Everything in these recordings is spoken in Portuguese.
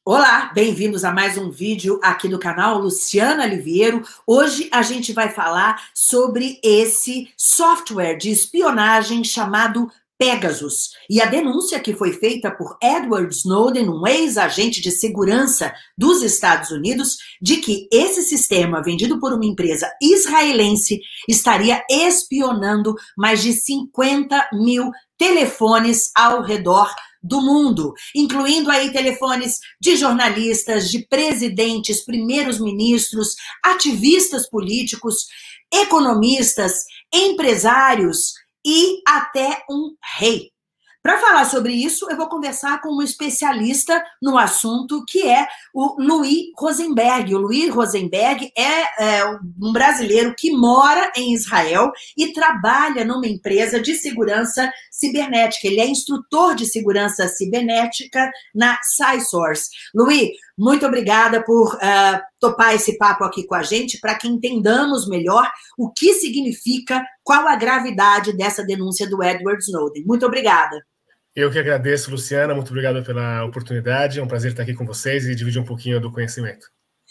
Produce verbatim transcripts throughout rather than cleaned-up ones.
Olá, bem-vindos a mais um vídeo aqui do canal Luciana Liviero. Hoje a gente vai falar sobre esse software de espionagem chamado Pegasus. E a denúncia que foi feita por Edward Snowden, um ex-agente de segurança dos Estados Unidos, de que esse sistema, vendido por uma empresa israelense, estaria espionando mais de cinquenta mil telefones ao redor do mundo, incluindo aí telefones de jornalistas, de presidentes, primeiros ministros, ativistas políticos, economistas, empresários e até um rei. Para falar sobre isso, eu vou conversar com um especialista no assunto, que é o Louis Rosenberg. O Louis Rosenberg é, é um brasileiro que mora em Israel e trabalha numa empresa de segurança cibernética. Ele é instrutor de segurança cibernética na SciSource. Louis, muito obrigada por uh, topar esse papo aqui com a gente, para que entendamos melhor o que significa, qual a gravidade dessa denúncia do Edward Snowden. Muito obrigada. Eu que agradeço, Luciana, muito obrigado pela oportunidade, é um prazer estar aqui com vocês e dividir um pouquinho do conhecimento.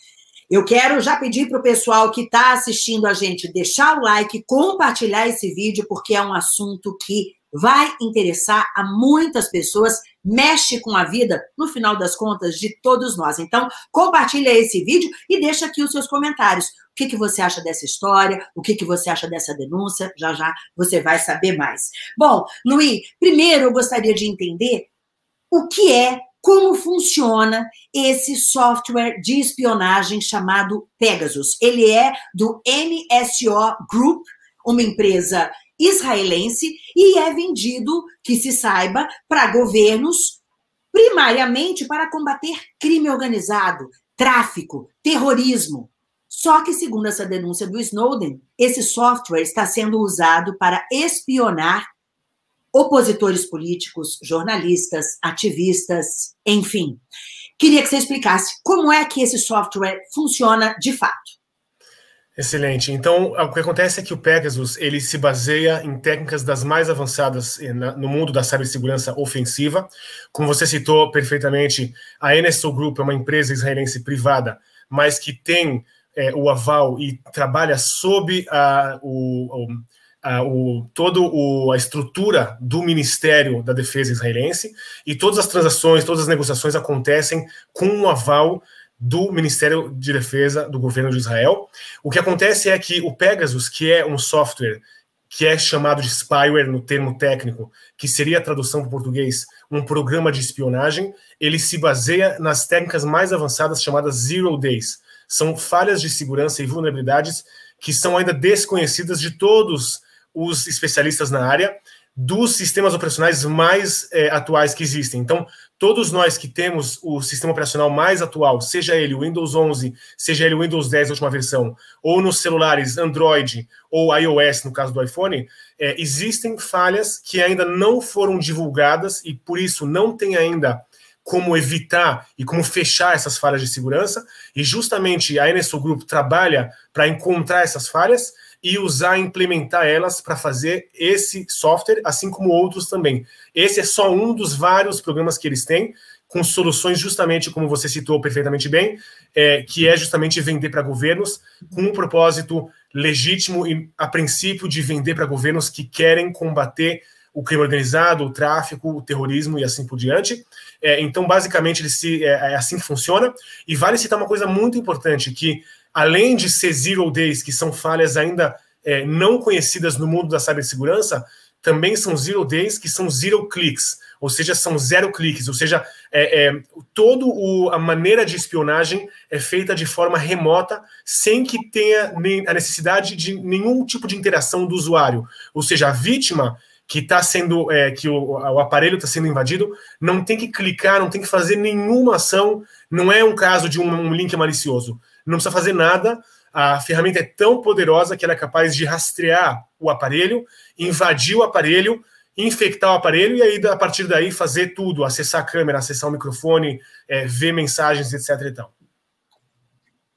Eu quero já pedir para o pessoal que está assistindo a gente deixar o like, compartilhar esse vídeo, porque é um assunto que vai interessar a muitas pessoas, mexe com a vida, no final das contas, de todos nós. Então, compartilha esse vídeo e deixa aqui os seus comentários. O que, que você acha dessa história? O que, que você acha dessa denúncia? Já, já você vai saber mais. Bom, Louis, primeiro eu gostaria de entender o que é, como funciona esse software de espionagem chamado Pegasus. Ele é do N S O Group, uma empresa israelense, e é vendido, que se saiba, para governos, primariamente para combater crime organizado, tráfico, terrorismo. Só que, segundo essa denúncia do Snowden, esse software está sendo usado para espionar opositores políticos, jornalistas, ativistas, enfim. Queria que você explicasse como é que esse software funciona de fato. Excelente. Então, o que acontece é que o Pegasus ele se baseia em técnicas das mais avançadas no mundo da cibersegurança ofensiva. Como você citou perfeitamente, a N S O Group é uma empresa israelense privada, mas que tem é, o aval e trabalha sob a, o, a, o, toda o, a estrutura do Ministério da Defesa israelense, e todas as transações, todas as negociações acontecem com o aval do Ministério de Defesa do governo de Israel. O que acontece é que o Pegasus, que é um software que é chamado de spyware no termo técnico, que seria a tradução para o português, um programa de espionagem, ele se baseia nas técnicas mais avançadas chamadas Zero Days. São falhas de segurança e vulnerabilidades que são ainda desconhecidas de todos os especialistas na área, dos sistemas operacionais mais é, atuais que existem. Então, todos nós que temos o sistema operacional mais atual, seja ele o Windows onze, seja ele o Windows dez, a última versão, ou nos celulares Android ou iOS, no caso do iPhone, é, existem falhas que ainda não foram divulgadas e, por isso, não tem ainda como evitar e como fechar essas falhas de segurança, e justamente a N S O Group trabalha para encontrar essas falhas e usar e implementar elas para fazer esse software, assim como outros também. Esse é só um dos vários programas que eles têm, com soluções justamente, como você citou perfeitamente bem, é, que é justamente vender para governos, com um propósito legítimo e, a princípio, de vender para governos que querem combater o crime organizado, o tráfico, o terrorismo e assim por diante. É, então, basicamente, ele se, é, é assim que funciona. E vale citar uma coisa muito importante, que além de ser Zero Days, que são falhas ainda é, não conhecidas no mundo da cibersegurança, também são Zero Days, que são Zero Clicks, ou seja, são zero cliques, ou seja, é, é, toda a maneira de espionagem é feita de forma remota, sem que tenha nem a necessidade de nenhum tipo de interação do usuário. Ou seja, a vítima que está sendo, é, que o, o aparelho está sendo invadido, não tem que clicar, não tem que fazer nenhuma ação, não é um caso de um, um link malicioso. Não precisa fazer nada, a ferramenta é tão poderosa que ela é capaz de rastrear o aparelho, invadir o aparelho, infectar o aparelho e aí, a partir daí, fazer tudo, acessar a câmera, acessar o microfone, é, ver mensagens, etc e tal.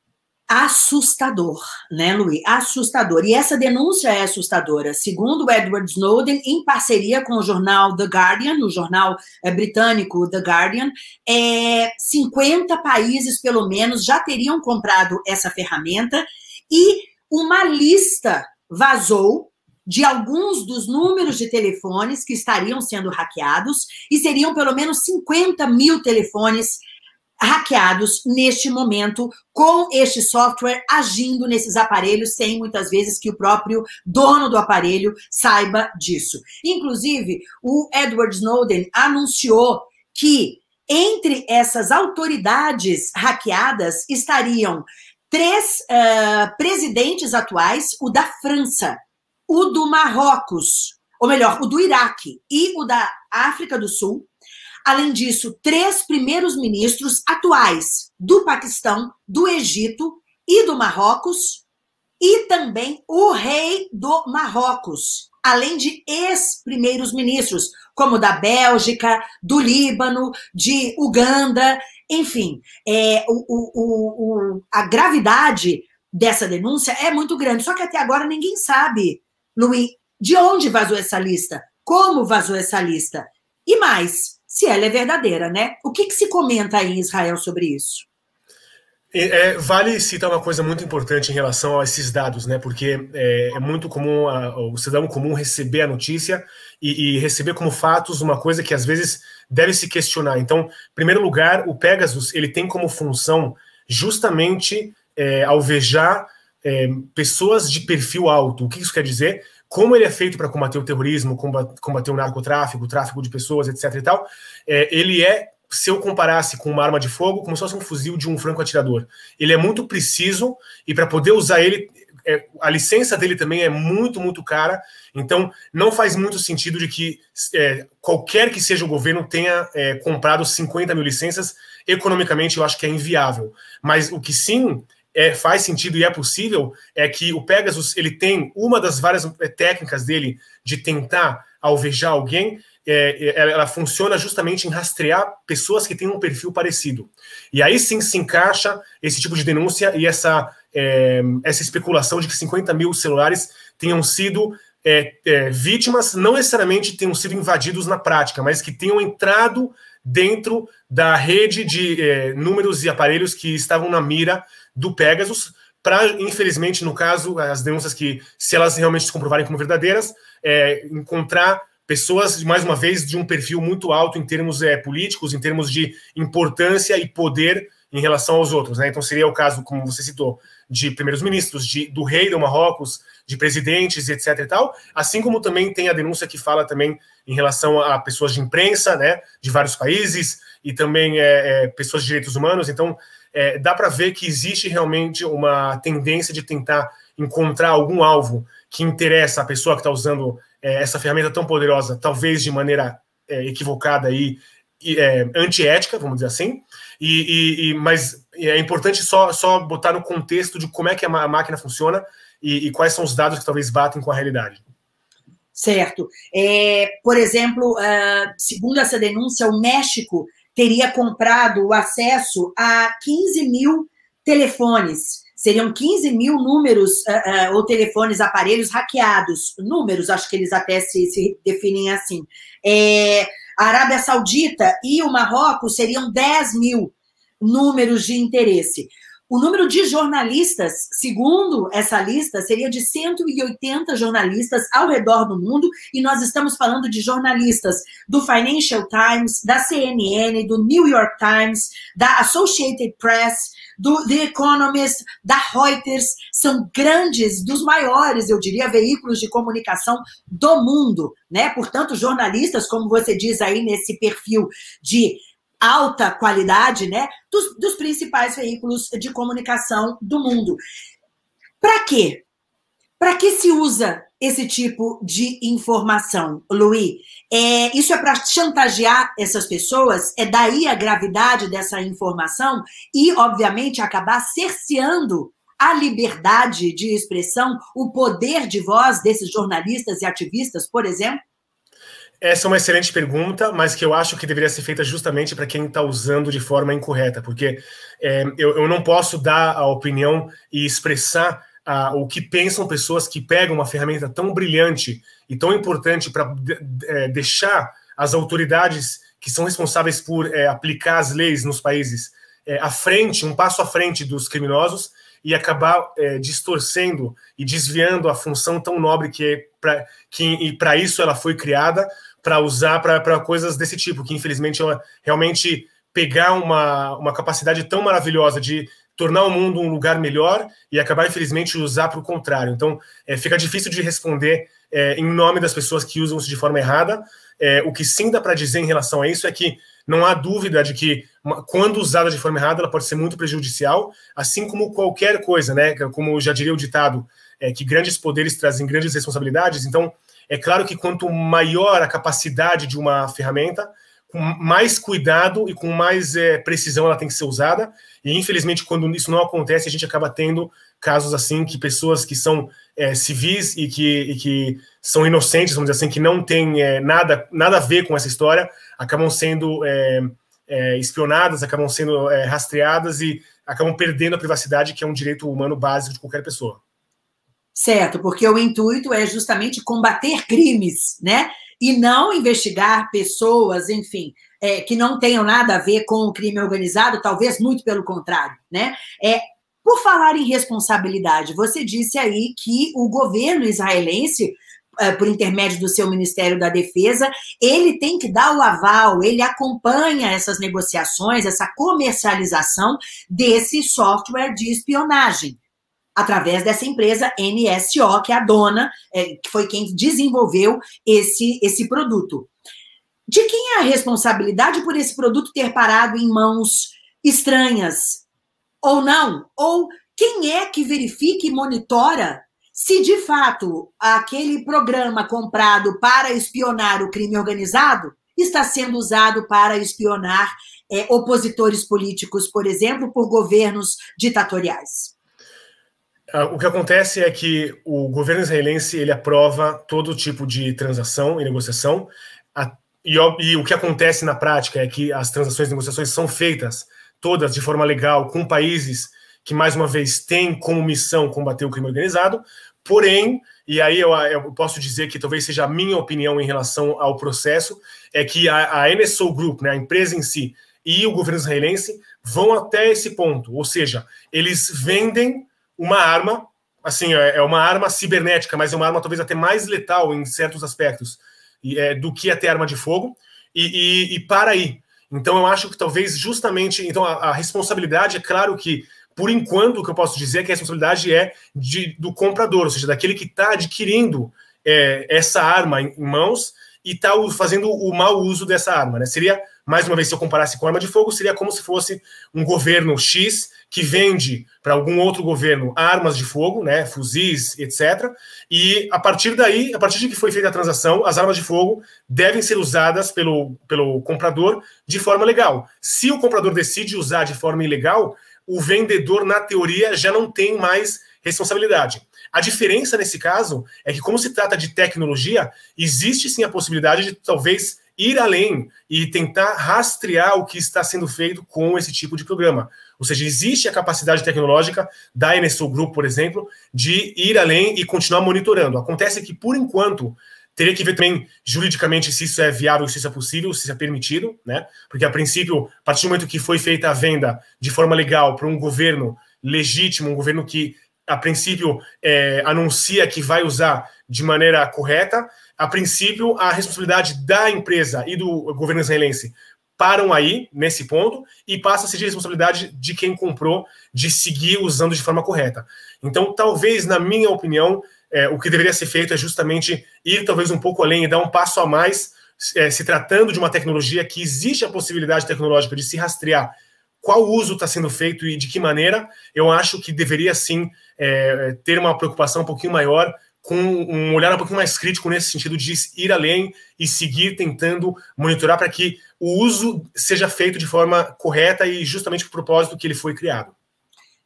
Assustador, né, Luiz? Assustador. E essa denúncia é assustadora. Segundo o Edward Snowden, em parceria com o jornal The Guardian, o jornal é, britânico The Guardian, é, cinquenta países, pelo menos, já teriam comprado essa ferramenta e uma lista vazou de alguns dos números de telefones que estariam sendo hackeados e seriam pelo menos cinquenta mil telefones hackeados neste momento, com este software agindo nesses aparelhos, sem muitas vezes que o próprio dono do aparelho saiba disso. Inclusive, o Edward Snowden anunciou que entre essas autoridades hackeadas estariam três uh, presidentes atuais, o da França, o do Marrocos, ou melhor, o do Iraque e o da África do Sul. Além disso, três primeiros ministros atuais do Paquistão, do Egito e do Marrocos, e também o rei do Marrocos, além de ex-primeiros ministros, como da Bélgica, do Líbano, de Uganda, enfim. É, o, o, o, a gravidade dessa denúncia é muito grande, só que até agora ninguém sabe, Luiz, de onde vazou essa lista, como vazou essa lista, e mais, se ela é verdadeira, né? O que, que se comenta aí em Israel sobre isso? É, vale citar uma coisa muito importante em relação a esses dados, né? Porque é, é muito comum a, o cidadão comum receber a notícia e, e receber como fatos uma coisa que às vezes deve se questionar. Então, em primeiro lugar, o Pegasus ele tem como função justamente é, alvejar é, pessoas de perfil alto. O que isso quer dizer? Como ele é feito para combater o terrorismo, combater o narcotráfico, o tráfico de pessoas, etc e tal, é, ele é, se eu comparasse com uma arma de fogo, como se fosse um fuzil de um franco-atirador. Ele é muito preciso e para poder usar ele, é, a licença dele também é muito, muito cara, então não faz muito sentido de que é, qualquer que seja o governo tenha é, comprado cinquenta mil licenças. Economicamente eu acho que é inviável, mas o que sim... É, faz sentido e é possível, é que o Pegasus ele tem uma das várias técnicas dele de tentar alvejar alguém, é, ela funciona justamente em rastrear pessoas que têm um perfil parecido. E aí sim se encaixa esse tipo de denúncia e essa, é, essa especulação de que cinquenta mil celulares tenham sido é, é, vítimas, não necessariamente tenham sido invadidos na prática, mas que tenham entrado dentro da rede de é, números e aparelhos que estavam na mira do Pegasus, para, infelizmente, no caso, as denúncias que, se elas realmente se comprovarem como verdadeiras, é, encontrar pessoas, mais uma vez, de um perfil muito alto em termos é, políticos, em termos de importância e poder em relação aos outros, né? Então seria o caso, como você citou, de primeiros ministros, de, do rei do Marrocos, de presidentes, etc e tal, assim como também tem a denúncia que fala também em relação a pessoas de imprensa, né, de vários países, e também é, é, pessoas de direitos humanos. Então, é, dá para ver que existe realmente uma tendência de tentar encontrar algum alvo que interessa a pessoa que está usando é, essa ferramenta tão poderosa, talvez de maneira é, equivocada e, e é, antiética, vamos dizer assim, e, e, e, mas é importante só, só botar no contexto de como é que a máquina funciona e, e quais são os dados que talvez batem com a realidade. Certo. É, por exemplo, uh, segundo essa denúncia, o México teria comprado o acesso a quinze mil telefones. Seriam quinze mil números uh, uh, ou telefones, aparelhos hackeados. Números, acho que eles até se, se definem assim. É, a Arábia Saudita e o Marrocos seriam dez mil números de interesse. O número de jornalistas, segundo essa lista, seria de cento e oitenta jornalistas ao redor do mundo, e nós estamos falando de jornalistas do Financial Times, da C N N, do New York Times, da Associated Press, do The Economist, da Reuters. São grandes, dos maiores, eu diria, veículos de comunicação do mundo, né? Portanto, jornalistas, como você diz aí nesse perfil de alta qualidade, né, dos, dos principais veículos de comunicação do mundo. Para quê? Para que se usa esse tipo de informação, Luiz? É, isso é para chantagear essas pessoas? É daí a gravidade dessa informação e, obviamente, acabar cerceando a liberdade de expressão, o poder de voz desses jornalistas e ativistas, por exemplo? Essa é uma excelente pergunta, mas que eu acho que deveria ser feita justamente para quem está usando de forma incorreta, porque é, eu, eu não posso dar a opinião e expressar ah, o que pensam pessoas que pegam uma ferramenta tão brilhante e tão importante para de, de, deixar as autoridades que são responsáveis por é, aplicar as leis nos países é, à frente, um passo à frente dos criminosos, e acabar é, distorcendo e desviando a função tão nobre que é pra, que, e para isso ela foi criada, para usar para coisas desse tipo, que infelizmente ela realmente pegar uma, uma capacidade tão maravilhosa de tornar o mundo um lugar melhor e acabar, infelizmente, usar para o contrário. Então, é, fica difícil de responder é, em nome das pessoas que usam isso de forma errada. É, o que sim dá para dizer em relação a isso é que não há dúvida de que, uma, quando usada de forma errada, ela pode ser muito prejudicial, assim como qualquer coisa, né? Como já diria o ditado, é, que grandes poderes trazem grandes responsabilidades. Então, é claro que quanto maior a capacidade de uma ferramenta, com mais cuidado e com mais é, precisão ela tem que ser usada. E, infelizmente, quando isso não acontece, a gente acaba tendo casos assim, que pessoas que são é, civis e que, e que são inocentes, vamos dizer assim, que não têm é, nada, nada a ver com essa história, acabam sendo é, é, espionadas, acabam sendo é, rastreadas e acabam perdendo a privacidade, que é um direito humano básico de qualquer pessoa. Certo, porque o intuito é justamente combater crimes, né? E não investigar pessoas, enfim, é, que não tenham nada a ver com o crime organizado, talvez muito pelo contrário, né? É, por falar em responsabilidade, você disse aí que o governo israelense, por intermédio do seu Ministério da Defesa, ele tem que dar o aval, ele acompanha essas negociações, essa comercialização desse software de espionagem, através dessa empresa N S O, que é a dona, é, que foi quem desenvolveu esse, esse produto. De quem é a responsabilidade por esse produto ter parado em mãos estranhas? Ou não? Ou quem é que verifica e monitora se, de fato, aquele programa comprado para espionar o crime organizado está sendo usado para espionar é, opositores políticos, por exemplo, por governos ditatoriais? O que acontece é que o governo israelense ele aprova todo tipo de transação e negociação, a, e, e o que acontece na prática é que as transações e negociações são feitas todas de forma legal com países que, mais uma vez, têm como missão combater o crime organizado, porém, e aí eu, eu posso dizer que talvez seja a minha opinião em relação ao processo, é que a, a N S O Group, né, a empresa em si, e o governo israelense vão até esse ponto, ou seja, eles vendem uma arma, assim, é uma arma cibernética, mas é uma arma talvez até mais letal em certos aspectos e, é, do que até arma de fogo, e, e, e para aí. Então eu acho que talvez justamente, então a, a responsabilidade, é claro que, por enquanto, o que eu posso dizer é que a responsabilidade é de, do comprador, ou seja, daquele que está adquirindo é, essa arma em, em mãos e está fazendo o mau uso dessa arma, né? Seria, mais uma vez, se eu comparasse com arma de fogo, seria como se fosse um governo X que vende para algum outro governo armas de fogo, né, fuzis, etcétera. E a partir daí, a partir de que foi feita a transação, as armas de fogo devem ser usadas pelo, pelo comprador de forma legal. Se o comprador decide usar de forma ilegal, o vendedor, na teoria, já não tem mais responsabilidade. A diferença nesse caso é que, como se trata de tecnologia, existe sim a possibilidade de talvez ir além e tentar rastrear o que está sendo feito com esse tipo de programa. Ou seja, existe a capacidade tecnológica da N S O Group, por exemplo, de ir além e continuar monitorando. Acontece que, por enquanto, teria que ver também juridicamente se isso é viável, se isso é possível, se isso é permitido, né? Porque, a princípio, a partir do momento que foi feita a venda de forma legal para um governo legítimo, um governo que, a princípio, é, anuncia que vai usar de maneira correta, a princípio, a responsabilidade da empresa e do governo israelense param aí, nesse ponto, e passa a ser de responsabilidade de quem comprou de seguir usando de forma correta. Então, talvez, na minha opinião, é, o que deveria ser feito é justamente ir talvez um pouco além e dar um passo a mais, é, se tratando de uma tecnologia que existe a possibilidade tecnológica de se rastrear qual uso está sendo feito e de que maneira. Eu acho que deveria, sim, é, ter uma preocupação um pouquinho maior, com um olhar um pouquinho mais crítico nesse sentido de ir além e seguir tentando monitorar para que o uso seja feito de forma correta e justamente para o propósito que ele foi criado.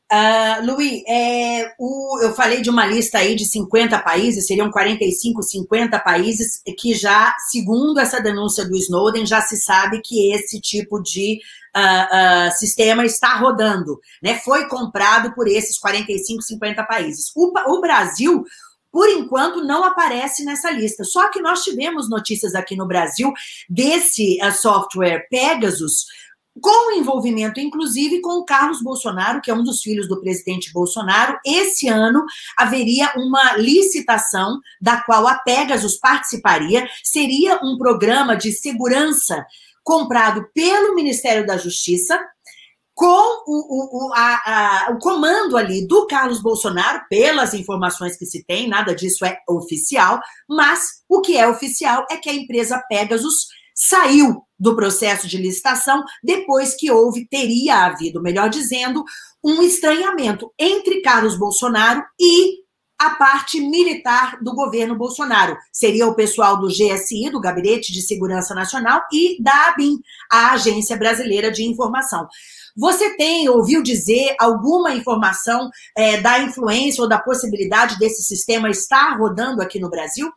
Uh, Luiz, é, o, eu falei de uma lista aí de cinquenta países, seriam quarenta e cinco, cinquenta países que já, segundo essa denúncia do Snowden, já se sabe que esse tipo de uh, uh, sistema está rodando, né? Foi comprado por esses quarenta e cinco, cinquenta países. O, o Brasil, por enquanto, não aparece nessa lista. Só que nós tivemos notícias aqui no Brasil desse uh, software Pegasus, com envolvimento, inclusive, com o Carlos Bolsonaro, que é um dos filhos do presidente Bolsonaro. Esse ano haveria uma licitação da qual a Pegasus participaria. Seria um programa de segurança comprado pelo Ministério da Justiça, com o, o, a, a, o comando ali do Carlos Bolsonaro, pelas informações que se tem, nada disso é oficial, mas o que é oficial é que a empresa Pegasus saiu do processo de licitação depois que houve, teria havido, melhor dizendo, um estranhamento entre Carlos Bolsonaro e a parte militar do governo Bolsonaro. Seria o pessoal do G S I, do Gabinete de Segurança Nacional, e da ABIN, a Agência Brasileira de Informação. Você tem, ouviu dizer alguma informação é, da influência ou da possibilidade desse sistema estar rodando aqui no Brasil?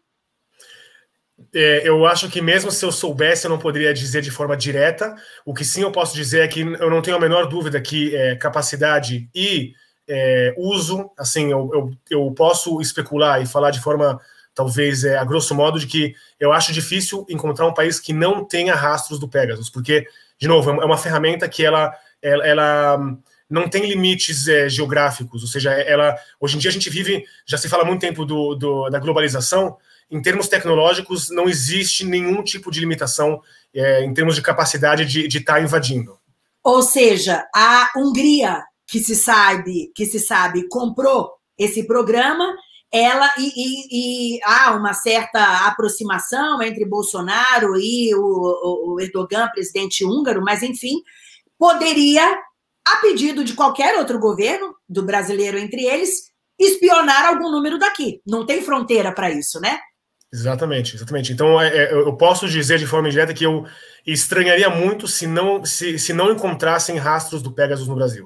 É, eu acho que mesmo se eu soubesse, eu não poderia dizer de forma direta. O que sim eu posso dizer é que eu não tenho a menor dúvida que é, capacidade e é, uso, assim, eu, eu, eu posso especular e falar de forma, talvez, é, a grosso modo, de que eu acho difícil encontrar um país que não tenha rastros do Pegasus, porque, de novo, é uma ferramenta que ela, ela, ela não tem limites é, geográficos, ou seja, ela, hoje em dia a gente vive, já se fala há muito tempo do, do, da globalização. Em termos tecnológicos, não existe nenhum tipo de limitação é, em termos de capacidade de estar tá invadindo. Ou seja, a Hungria, que se sabe, que se sabe comprou esse programa, ela e, e, e há uma certa aproximação entre Bolsonaro e o, o Erdogan, presidente húngaro, mas, enfim, poderia, a pedido de qualquer outro governo, do brasileiro entre eles, espionar algum número daqui. Não tem fronteira para isso, né? Exatamente, exatamente. Então, é, eu posso dizer de forma indireta que eu estranharia muito se não, se, se não encontrassem rastros do Pegasus no Brasil.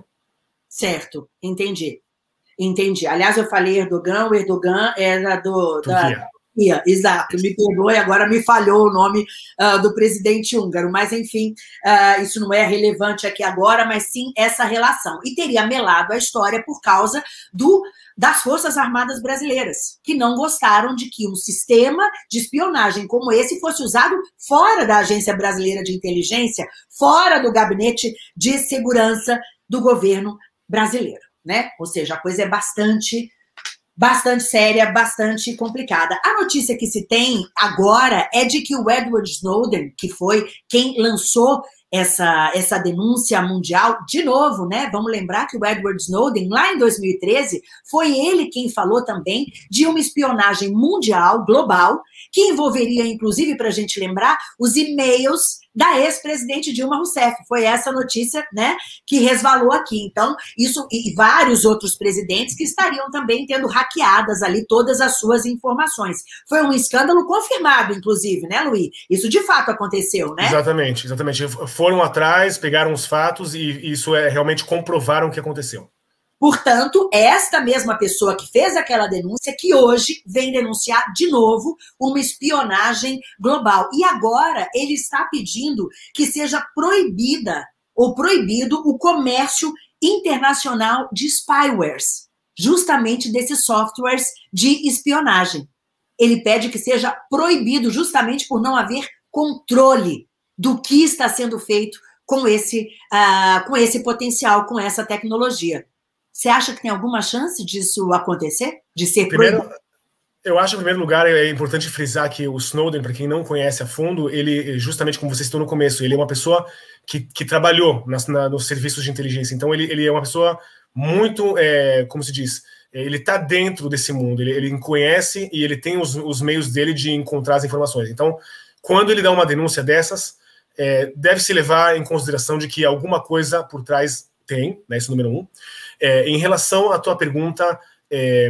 Certo, entendi. Entendi. Aliás, eu falei Erdogan, o Erdogan era do... Turquia. Da... Turquia, exato. Me perdoe, agora me falhou o nome uh, do presidente húngaro, mas, enfim, uh, isso não é relevante aqui agora, mas sim essa relação. E teria melado a história por causa do... das Forças Armadas Brasileiras, que não gostaram de que um sistema de espionagem como esse fosse usado fora da Agência Brasileira de Inteligência, fora do Gabinete de Segurança do governo brasileiro, né? Ou seja, a coisa é bastante, bastante séria, bastante complicada. A notícia que se tem agora é de que o Edward Snowden, que foi quem lançou essa, essa denúncia mundial, de novo, né? Vamos lembrar que o Edward Snowden, lá em dois mil e treze, foi ele quem falou também de uma espionagem mundial, global, que envolveria, inclusive, para a gente lembrar, os e-mails da ex-presidente Dilma Rousseff. Foi essa notícia, né, que resvalou aqui. Então, isso e vários outros presidentes que estariam também tendo hackeadas ali todas as suas informações. Foi um escândalo confirmado, inclusive, né, Luiz? Isso de fato aconteceu, né? Exatamente, exatamente. Foram atrás, pegaram os fatos e isso é realmente comprovaram o que aconteceu. Portanto, esta mesma pessoa que fez aquela denúncia, que hoje vem denunciar de novo uma espionagem global. E agora ele está pedindo que seja proibida ou proibido o comércio internacional de spywares, justamente desses softwares de espionagem. Ele pede que seja proibido justamente por não haver controle do que está sendo feito com esse, uh, com esse potencial, com essa tecnologia. Você acha que tem alguma chance disso acontecer? De ser Primeiro, proibido? eu acho, em primeiro lugar, é importante frisar que o Snowden, para quem não conhece a fundo, ele, justamente como você citou no começo, ele é uma pessoa que, que trabalhou nas, na, nos serviços de inteligência. Então, ele, ele é uma pessoa muito, é, como se diz, ele está dentro desse mundo, ele, ele conhece e ele tem os, os meios dele de encontrar as informações. Então, quando ele dá uma denúncia dessas, é, deve-se levar em consideração de que alguma coisa por trás tem, né, esse número um. É, em relação à tua pergunta é,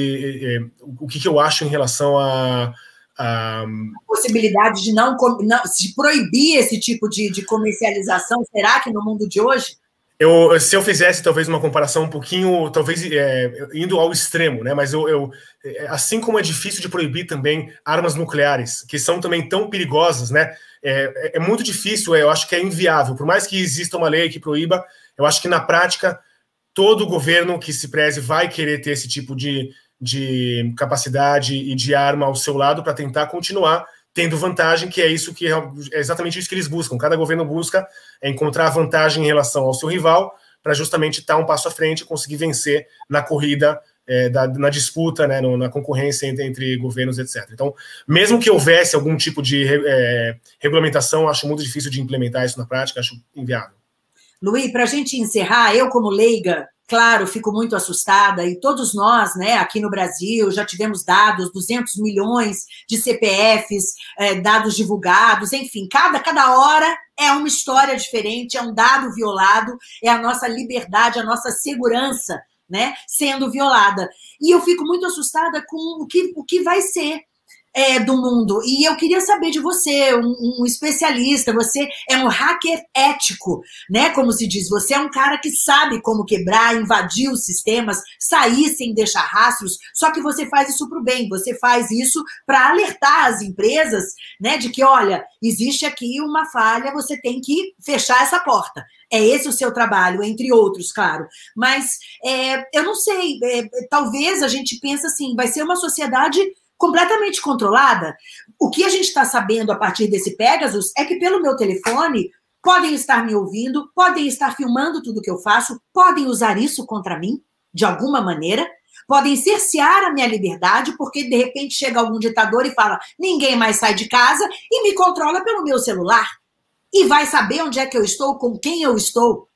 de é, o que, que eu acho em relação a, a... a possibilidade de não, não se proibir esse tipo de, de comercialização, será que no mundo de hoje? Eu, se eu fizesse talvez uma comparação um pouquinho, talvez é, indo ao extremo, né? Mas eu, eu, assim como é difícil de proibir também armas nucleares, que são também tão perigosas, né? É, é muito difícil, eu acho que é inviável. Por mais que exista uma lei que proíba, eu acho que na prática todo governo que se preze vai querer ter esse tipo de, de capacidade e de arma ao seu lado para tentar continuar tendo vantagem, que é isso que é exatamente isso que eles buscam. Cada governo busca é encontrar vantagem em relação ao seu rival para justamente estar um passo à frente e conseguir vencer na corrida, é, da, na disputa, né, no, na concorrência entre, entre governos, etcétera. Então, mesmo que houvesse algum tipo de é, regulamentação, acho muito difícil de implementar isso na prática, acho inviável. Luiz, para a gente encerrar, eu como leiga, claro, fico muito assustada, e todos nós, né, aqui no Brasil, já tivemos dados, duzentos milhões de C P Fs, é, dados divulgados, enfim, cada, cada hora é uma história diferente, é um dado violado, é a nossa liberdade, a nossa segurança, né, sendo violada. E eu fico muito assustada com o que, o que vai ser É, do mundo. E eu queria saber de você, um, um especialista, você é um hacker ético, né? Como se diz, você é um cara que sabe como quebrar, invadir os sistemas, sair sem deixar rastros, só que você faz isso para o bem, você faz isso para alertar as empresas, né? De que, olha, existe aqui uma falha, você tem que fechar essa porta. É esse o seu trabalho, entre outros, claro. Mas é, eu não sei, é, talvez a gente pense assim, vai ser uma sociedade completamente controlada. O que a gente está sabendo a partir desse Pegasus é que pelo meu telefone podem estar me ouvindo, podem estar filmando tudo que eu faço, podem usar isso contra mim, de alguma maneira, podem cercear a minha liberdade, porque de repente chega algum ditador e fala, ninguém mais sai de casa e me controla pelo meu celular. E vai saber onde é que eu estou, com quem eu estou.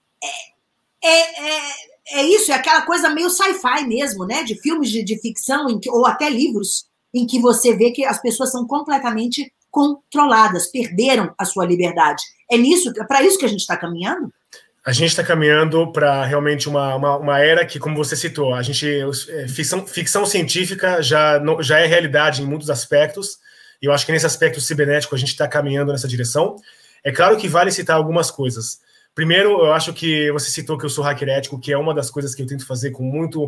É... é, é É isso, é aquela coisa meio sci-fi mesmo, né? De filmes de, de ficção, em que, ou até livros, em que você vê que as pessoas são completamente controladas, perderam a sua liberdade. É nisso, é para isso que a gente está caminhando? A gente está caminhando para realmente uma, uma, uma era que, como você citou, a gente ficção, ficção científica já, não, já é realidade em muitos aspectos, e eu acho que nesse aspecto cibernético a gente está caminhando nessa direção. É claro que vale citar algumas coisas. Primeiro, eu acho que você citou que eu sou hacker ético, que é uma das coisas que eu tento fazer com muito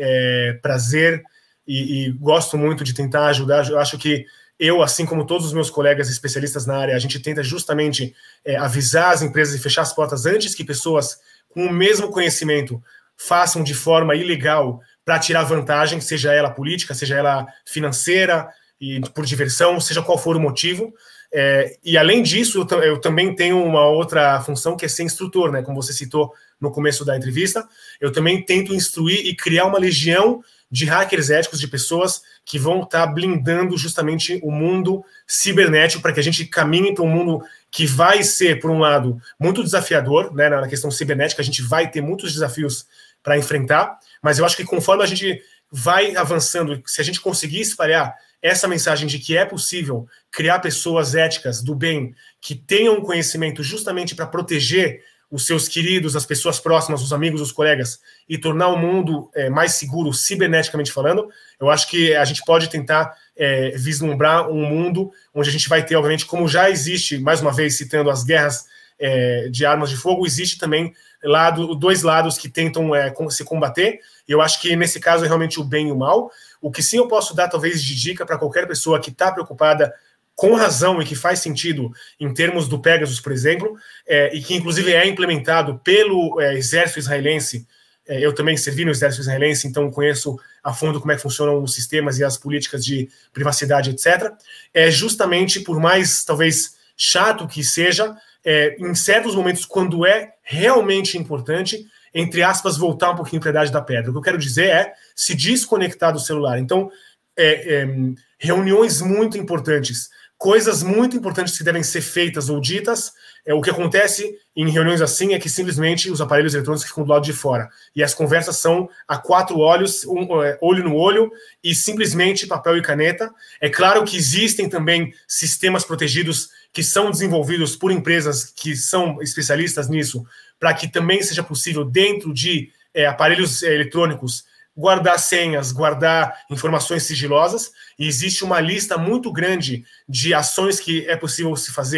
é, prazer e, e gosto muito de tentar ajudar. Eu acho que eu, assim como todos os meus colegas especialistas na área, a gente tenta justamente é, avisar as empresas e fechar as portas antes que pessoas com o mesmo conhecimento façam de forma ilegal para tirar vantagem, seja ela política, seja ela financeira e por diversão, seja qual for o motivo. É, e além disso, eu, eu também tenho uma outra função que é ser instrutor, né? Como você citou no começo da entrevista, eu também tento instruir e criar uma legião de hackers éticos, de pessoas que vão estar blindando justamente o mundo cibernético para que a gente caminhe para um mundo que vai ser, por um lado, muito desafiador, né? Na questão cibernética, a gente vai ter muitos desafios para enfrentar, mas eu acho que conforme a gente vai avançando, se a gente conseguir espalhar essa mensagem de que é possível criar pessoas éticas do bem, que tenham conhecimento justamente para proteger os seus queridos, as pessoas próximas, os amigos, os colegas, e tornar o mundo é, mais seguro, ciberneticamente falando, eu acho que a gente pode tentar é, vislumbrar um mundo onde a gente vai ter, obviamente, como já existe, mais uma vez, citando as guerras é, de armas de fogo, existe também lado, dois lados que tentam é, se combater, e eu acho que nesse caso é realmente o bem e o mal. O que sim eu posso dar, talvez, de dica para qualquer pessoa que está preocupada com razão e que faz sentido em termos do Pegasus, por exemplo, é, e que inclusive é implementado pelo é, exército israelense. É, eu também servi no exército israelense, então conheço a fundo como é que funcionam os sistemas e as políticas de privacidade, etcétera. É justamente, por mais, talvez, chato que seja, é, em certos momentos, quando é realmente importante, entre aspas, voltar um pouquinho para a idade da pedra. O que eu quero dizer é se desconectar do celular. Então, é, é, reuniões muito importantes, coisas muito importantes que devem ser feitas ou ditas, é, o que acontece em reuniões assim é que simplesmente os aparelhos eletrônicos ficam do lado de fora. E as conversas são a quatro olhos, um, é, olho no olho, e simplesmente papel e caneta. É claro que existem também sistemas protegidos que são desenvolvidos por empresas que são especialistas nisso, para que também seja possível, dentro de é, aparelhos é, eletrônicos, guardar senhas, guardar informações sigilosas, e existe uma lista muito grande de ações que é possível se fazer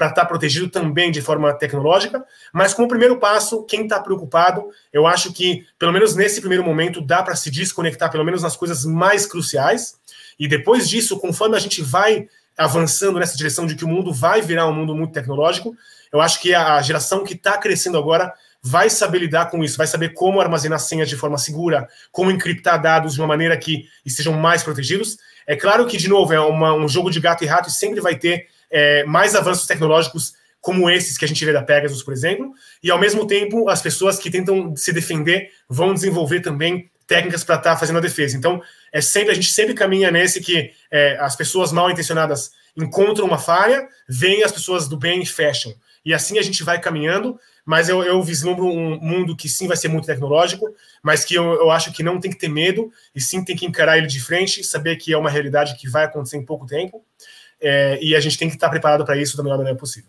para estar protegido também de forma tecnológica, mas como primeiro passo, quem está preocupado, eu acho que, pelo menos nesse primeiro momento, dá para se desconectar, pelo menos nas coisas mais cruciais, e depois disso, conforme a gente vai avançando nessa direção de que o mundo vai virar um mundo muito tecnológico, eu acho que a geração que está crescendo agora vai saber lidar com isso, vai saber como armazenar senhas de forma segura, como encriptar dados de uma maneira que estejam mais protegidos. É claro que, de novo, é uma, um jogo de gato e rato e sempre vai ter é, mais avanços tecnológicos como esses que a gente vê da Pegasus, por exemplo, e, ao mesmo tempo, as pessoas que tentam se defender vão desenvolver também técnicas para estar fazendo a defesa. Então, é sempre, a gente sempre caminha nesse que é, as pessoas mal intencionadas encontram uma falha, vêm as pessoas do bem e fecham. E assim a gente vai caminhando, mas eu, eu vislumbro um mundo que sim vai ser muito tecnológico, mas que eu, eu acho que não tem que ter medo, e sim tem que encarar ele de frente, saber que é uma realidade que vai acontecer em pouco tempo, é, e a gente tem que estar preparado para isso da melhor maneira possível.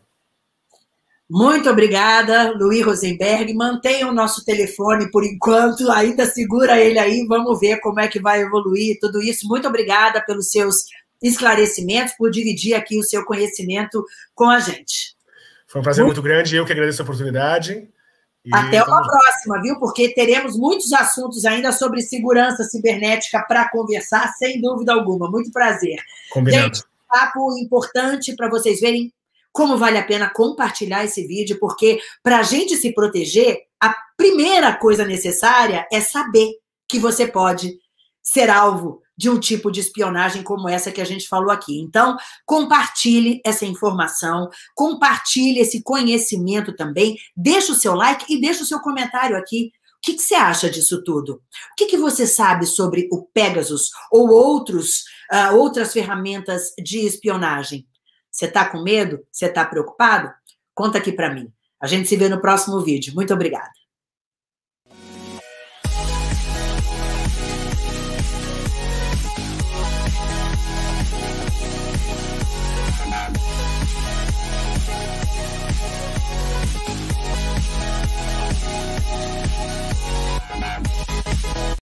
Muito obrigada, Luiz Rosenberg. Mantenha o nosso telefone por enquanto, ainda segura ele aí, vamos ver como é que vai evoluir tudo isso. Muito obrigada pelos seus esclarecimentos, por dividir aqui o seu conhecimento com a gente. Foi um prazer muito, muito grande, eu que agradeço a oportunidade. E até uma próxima, viu? Porque teremos muitos assuntos ainda sobre segurança cibernética para conversar, sem dúvida alguma. Muito prazer. Combinado. Gente, papo importante para vocês verem como vale a pena compartilhar esse vídeo, porque para a gente se proteger, a primeira coisa necessária é saber que você pode ser alvo de um tipo de espionagem como essa que a gente falou aqui. Então, compartilhe essa informação, compartilhe esse conhecimento também, deixa o seu like e deixa o seu comentário aqui. O que, que você acha disso tudo? O que, que você sabe sobre o Pegasus ou outros, uh, outras ferramentas de espionagem? Você está com medo? Você está preocupado? Conta aqui para mim. A gente se vê no próximo vídeo. Muito obrigada.